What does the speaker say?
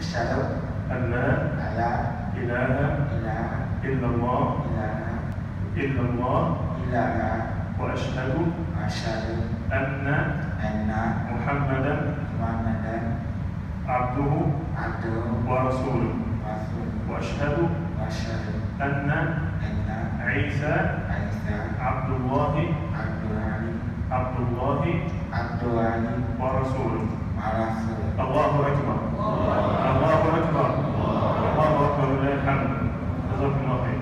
أشهد أن لا لا إله إله إلا الله إلا وأشهد وأشهد أن أن محمدا محمدا عبده عبده ورسوله ورسوله وأشهد وأشهد أن أن عيسى عيسى عبد الله عبد الله ورسوله. ورسوله. الله أكبر الله أكبر الله أكبر لله الحمد. جزاكم الله خير.